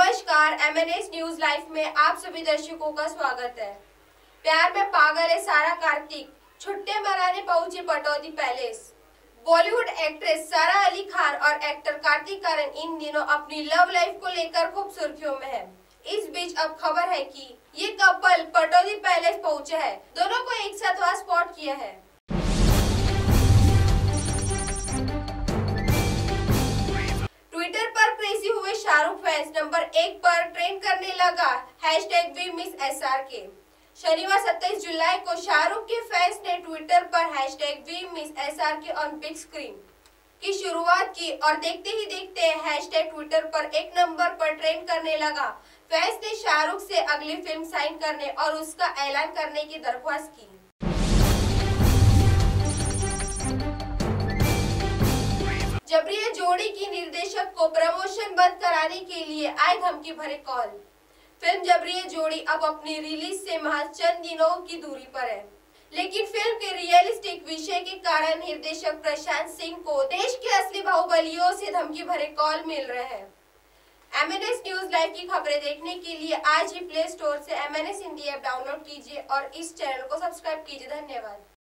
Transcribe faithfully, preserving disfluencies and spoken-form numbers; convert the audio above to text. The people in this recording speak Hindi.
नमस्कार, एमएनएस न्यूज लाइव में आप सभी दर्शकों का स्वागत है। प्यार में पागल है सारा कार्तिक, छुट्टे मनाने पहुंचे पटौदी पैलेस। बॉलीवुड एक्ट्रेस सारा अली खान और एक्टर कार्तिक आर्यन इन दिनों अपनी लव लाइफ को लेकर खूब सुर्खियों में है। इस बीच अब खबर है कि ये कपल पटौदी पैलेस पहुंचे है। दोनों को एक साथ वहां स्पॉट किया है। ट्विटर पर क्रेजी हुए शाहरुख फैंस नंबर एक पर ट्रेंड करने लगा हैशटैग वी मिस एसआरके। शनिवार सत्ताईस जुलाई को शाहरुख के फैंस ने ट्विटर पर hashtag we miss SRK on big screen की शुरुआत की और देखते ही देखते हैशटैग ट्विटर पर एक नंबर पर ट्रेंड करने लगा। फैंस ने शाहरुख से अगली फिल्म साइन करने और उसका ऐलान करने की दरख्वास्त की। जबरी जोड़ी की निर्देशक को प्रमोशन बंद कराने के लिए आए धमकी भरे कॉल। फिल्म जबरी जोड़ी अब अपनी रिलीज से महज चंद दिनों की दूरी पर है, लेकिन फिल्म के रियलिस्टिक विषय के कारण निर्देशक प्रशांत सिंह को देश के असली बाहुबलियों से धमकी भरे कॉल मिल रहे हैं। एमएनएस न्यूज लाइव की खबरें देखने के लिए आज ही प्ले स्टोर से एमएनएस हिंदी ऐप डाउनलोड कीजिए और इस चैनल को सब्सक्राइब कीजिए। धन्यवाद।